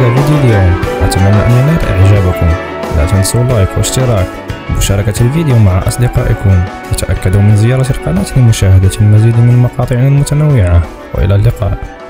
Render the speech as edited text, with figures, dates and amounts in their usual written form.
هذا فيديو اليوم. أتمنى أن ينال إعجابكم. لا تنسوا اللايك والاشتراك ومشاركة الفيديو مع أصدقائكم، وتأكدوا من زيارة القناة لمشاهدة المزيد من مقاطعنا المتنوعة، وإلى اللقاء.